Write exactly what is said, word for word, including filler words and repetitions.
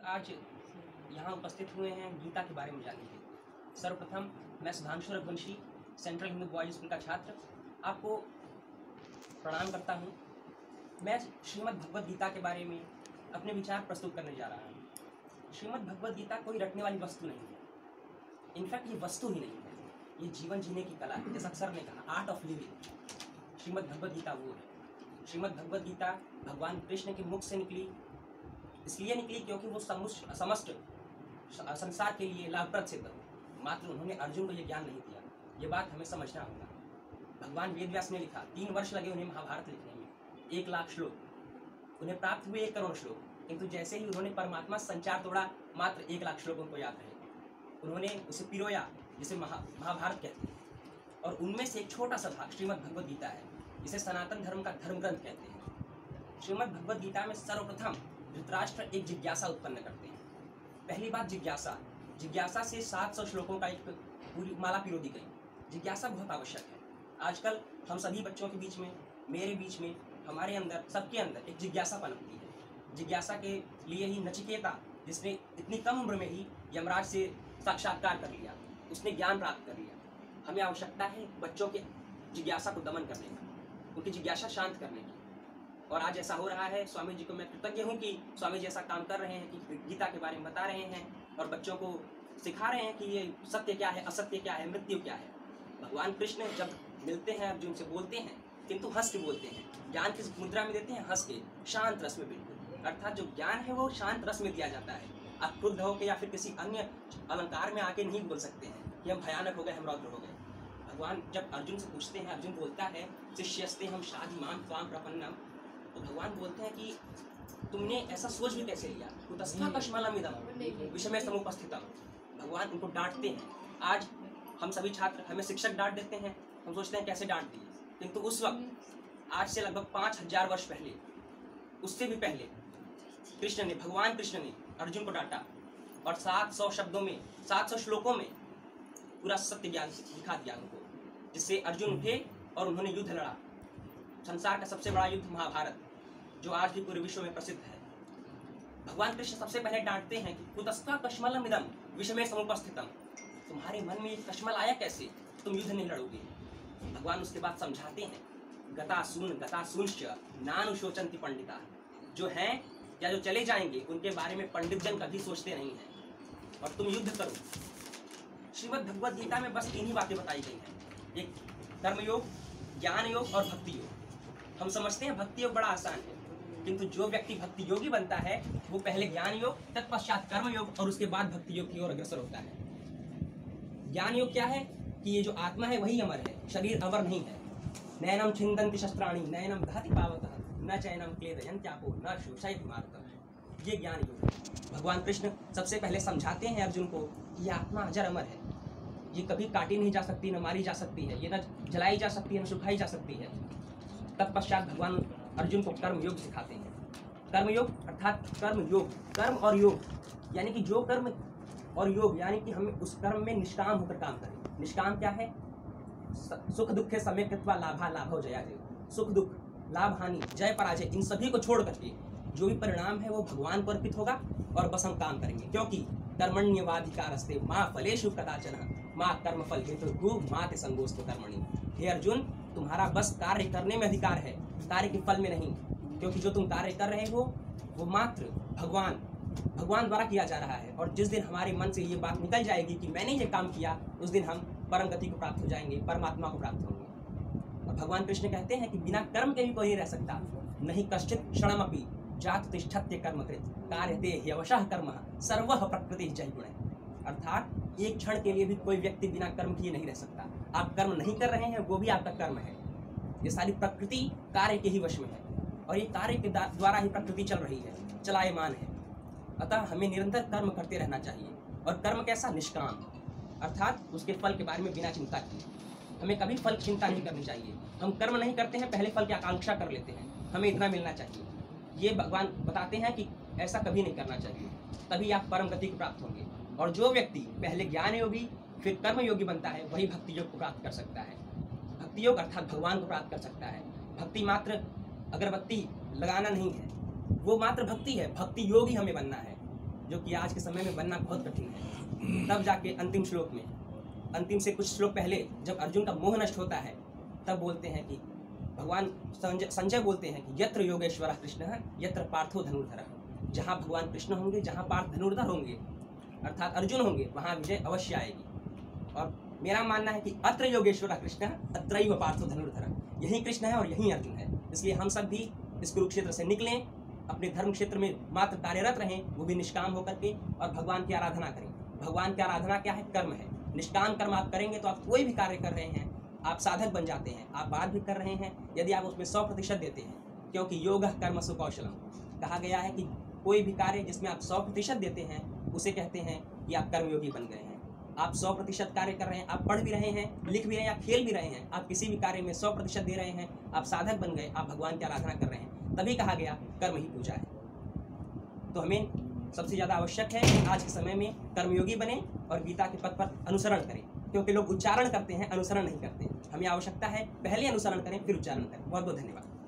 आज यहाँ उपस्थित हुए हैं गीता के बारे में जानने के लिए। सर्वप्रथम मैं Sudhanshu Raghuvanshi central Hindu boys school का छात्र आपको प्रणाम करता हूँ। मैं श्रीमद्भगवद्गीता के बारे में अपने विचार प्रस्तुत करने जा रहा हूँ। श्रीमद्भगवद्गीता कोई रटने वाली वस्तु नहीं है, इनफैक्ट ये वस्तु ही नहीं है, ये जीवन जीने की कला है। जैसा सर ने कहा, आर्ट ऑफ लिविंग। श्रीमद्भगवद्गीता वो है। श्रीमद्भगवद्गीता भगवान कृष्ण के मुख से निकली, इसलिए निकली क्योंकि वो समस्त संसार के लिए लाभप्रद सिद्ध हो। मात्र उन्होंने अर्जुन को ये ज्ञान नहीं दिया, ये बात हमें समझना होगा। भगवान वेद व्यास ने लिखा, तीन वर्ष लगे उन्हें महाभारत लिखने में, एक लाख श्लोक उन्हें प्राप्त हुए, एक करोड़ श्लोक। किंतु जैसे ही उन्होंने परमात्मा संचार तोड़ा, मात्र एक लाख श्लोक उनको याद रहे। उन्होंने उसे पिरोया, जिसे महा महाभारत कहते हैं, और उनमें से एक छोटा सा भाग श्रीमद्भगवद्गीता है, जिसे सनातन धर्म का धर्म ग्रंथ कहते हैं। श्रीमद्भगवद्गीता में सर्वप्रथम धृतराष्ट्र एक जिज्ञासा उत्पन्न करते हैं। पहली बात, जिज्ञासा जिज्ञासा से सात सौ श्लोकों का एक पूरी माला पिरो दी गई। जिज्ञासा बहुत आवश्यक है। आजकल हम सभी बच्चों के बीच में, मेरे बीच में, हमारे अंदर, सबके अंदर एक जिज्ञासा पनपती है। जिज्ञासा के लिए ही नचिकेता, जिसने इतनी कम उम्र में ही यमराज से साक्षात्कार कर लिया, उसने ज्ञान प्राप्त कर लिया। हमें आवश्यकता है बच्चों के जिज्ञासा को दमन करने का, उनकी जिज्ञासा शांत करने की। और आज ऐसा हो रहा है। स्वामी जी को मैं कृतज्ञ हूँ कि स्वामी जी ऐसा काम कर रहे हैं कि गीता के बारे में बता रहे हैं और बच्चों को सिखा रहे हैं कि ये सत्य क्या है, असत्य क्या है, मृत्यु क्या है। भगवान कृष्ण जब मिलते हैं अर्जुन से बोलते हैं, किंतु हंस के बोलते हैं। ज्ञान किस मुद्रा में देते हैं? हंस के, शांत रस में। बिल्कुल, अर्थात जो ज्ञान है वो शांत रस में दिया जाता है। आप क्रुद्ध होकर या फिर किसी अन्य अलंकार में आके नहीं बोल सकते हैं कि हम भयानक हो गए, हम रौद्र हो गए। भगवान जब अर्जुन से पूछते हैं, अर्जुन बोलता है, शिष्यस्ते हम शादी माम त्वाम प्रपन्नम, तो भगवान बोलते हैं कि तुमने ऐसा सोच भी कैसे लिया? कुतस्था कश्मलमिदं विषमे समुपस्थितम। भगवान उनको डांटते हैं। आज हम सभी छात्र, हमें शिक्षक डांट देते हैं, हम सोचते हैं कैसे डांट दिए, किंतु उस वक्त, आज से लगभग पाँच हजार वर्ष पहले, उससे भी पहले, कृष्ण ने, भगवान कृष्ण ने अर्जुन को डांटा और सात सौ शब्दों में, सात सौ श्लोकों में पूरा सत्य ज्ञान दिखा दिया उनको, जिससे अर्जुन उठे और उन्होंने युद्ध लड़ा। संसार का सबसे बड़ा युद्ध महाभारत, जो आज भी पूरे विश्व में प्रसिद्ध है। भगवान कृष्ण सबसे पहले डांटते हैं कि कुतस्था कश्मलमिदं विषमे समुपस्थितम। तुम्हारे मन में कश्मल आया कैसे? तुम युद्ध नहीं लड़ोगे। भगवान उसके बाद समझाते हैं, गतासून गतासूंश्च नानुशोचन्ति पंडिता। जो हैं या जो चले जाएंगे, उनके बारे में पंडित जन कभी सोचते नहीं हैं, और तुम युद्ध करो। श्रीमद्भगवद्गीता में बस तीन ही बातें बताई गई हैं, एक कर्मयोग, ज्ञान योग और भक्ति योग। हम समझते हैं भक्ति योग बड़ा आसान है, किंतु जो व्यक्ति भक्ति योगी बनता है, वो पहले ज्ञान योग, तत्पश्चात कर्म योग और उसके बाद भक्ति योग की ओर अग्रसर होता है। ज्ञान योग क्या है? कि ये जो आत्मा है वही अमर है, शरीर अमर नहीं है। नैनम छिन्दन्ति शस्त्राणि नैनम दहति पावतः न चैनम क्लेदयन्त्यापो न शोषयति मारुतः। ये ज्ञान योग है। भगवान कृष्ण सबसे पहले समझाते हैं अर्जुन को कि ये आत्मा अजर अमर है, ये कभी काटी नहीं जा सकती, न मारी जा सकती है, ये न जलाई जा सकती है, न सुखाई जा सकती है। तत्पश्चात भगवान अर्जुन को कर्म योग सिखाते हैं। कर्म योग अर्थात कर्म योग, कर्म और योग, यानी कि जो कर्म और योग, यानी कि हमें उस कर्म में निष्काम होकर काम करें। निष्काम क्या है? सुख दुखे सम्यक कृत्वा लाभा लाभो जया जय। सुख दुख, लाभ हानि, जय पराजय, इन सभी को छोड़ करके जो भी परिणाम है वो भगवान को अर्पित होगा और बस हम काम करेंगे। क्योंकि कर्मण्येवाधिकारस्ते माँ फलेषु कदाचन माँ कर्म फल हेतुर्भुः मा ते संगोऽस्तु कर्मणि। हे अर्जुन, तुम्हारा बस कार्य करने में अधिकार है, कार्य के फल में नहीं। क्योंकि जो तुम कार्य कर रहे हो वो मात्र भगवान भगवान द्वारा किया जा रहा है। और जिस दिन हमारे मन से ये बात निकल जाएगी कि मैंने ये काम किया, उस दिन हम परम गति को प्राप्त हो जाएंगे, परमात्मा को प्राप्त होंगे। और भगवान कृष्ण कहते हैं कि बिना कर्म के भी कोई नहीं रह सकता। नहीं कश्चित् क्षणमपि जातु तिष्ठत्य कर्मकृत् कार्यते ह्यवशः कर्मः सर्वः प्रकृतिः जयगुणः। अर्थात एक क्षण के लिए भी कोई व्यक्ति बिना कर्म किए नहीं रह सकता। आप कर्म नहीं कर रहे हैं, वो भी आपका कर्म है। ये सारी प्रकृति कार्य के ही वश में है, और ये कार्य के द्वारा ही प्रकृति चल रही है, चलायमान है। अतः हमें निरंतर कर्म करते रहना चाहिए। और कर्म कैसा? निष्काम, अर्थात उसके फल के बारे में बिना चिंता किए। हमें कभी फल की चिंता नहीं करनी चाहिए। हम कर्म नहीं करते हैं, पहले फल की आकांक्षा कर लेते हैं, हमें इतना मिलना चाहिए। ये भगवान बताते हैं कि ऐसा कभी नहीं करना चाहिए, तभी आप परम गति को प्राप्त होंगे। और जो व्यक्ति पहले ज्ञान योगी फिर कर्म योगी बनता है, वही भक्ति योग को प्राप्त कर सकता है। भक्ति योग अर्थात भगवान को प्राप्त कर सकता है। भक्ति मात्र अगरबत्ती लगाना नहीं है, वो मात्र भक्ति है। भक्ति योगी हमें बनना है। जो कि आज के समय में बनना बहुत कठिन है। तब जाके अंतिम श्लोक में, अंतिम से कुछ श्लोक पहले जब अर्जुन का मोह नष्ट होता है, तब बोलते हैं कि भगवान संजय संजय बोलते हैं कि यत्र योगेश्वर कृष्ण यत्र पार्थो धनुर्धर। जहाँ भगवान कृष्ण होंगे, जहाँ पार्थ धनुर्धर होंगे अर्थात अर्जुन होंगे, वहाँ विजय अवश्य आएगी। और मेरा मानना है कि अत्र योगेश्वर कृष्ण अत्रैव पार्थो धनुर्धर, यही कृष्ण है और यही अर्जुन है। इसलिए हम सब भी इस कुरुक्षेत्र से निकलें, अपने धर्म क्षेत्र में मात्र कार्यरत रहें, वो भी निष्काम होकर के, और भगवान की आराधना करें। भगवान की आराधना क्या है? कर्म है। निष्काम कर्म आप करेंगे तो आप कोई भी कार्य कर रहे हैं आप साधक बन जाते हैं। आप बात भी कर रहे हैं यदि आप उसमें सौ प्रतिशत देते हैं, क्योंकि योग कर्मसु कौशलम कहा गया है कि कोई भी कार्य जिसमें आप सौ प्रतिशत देते हैं उसे कहते हैं कि आप कर्मयोगी बन गए हैं। आप सौ प्रतिशत कार्य कर रहे हैं, आप पढ़ भी रहे हैं, लिख भी रहे हैं, या खेल भी रहे हैं, आप किसी भी कार्य में सौ प्रतिशत दे रहे हैं, आप साधक बन गए, आप भगवान की आराधना कर रहे हैं। तभी कहा गया कर्म ही पूजा है। तो हमें सबसे ज़्यादा आवश्यक है कि आज के समय में कर्मयोगी बने और गीता के पथ पर अनुसरण करें, क्योंकि लोग उच्चारण करते हैं, अनुसरण नहीं करते। हमें आवश्यकता है पहले अनुसरण करें फिर उच्चारण करें। बहुत बहुत धन्यवाद।